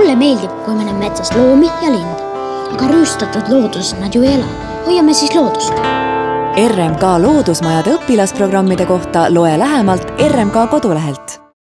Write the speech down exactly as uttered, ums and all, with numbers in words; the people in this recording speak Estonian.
Mulle meeldib, kui me näeme metsas loomi ja linde. Aga rüüstatud looduses nad ju ei ela. Hoiame siis loodust. R M K loodusmajade õpilasprogrammide kohta loe lähemalt R M K kodulehelt.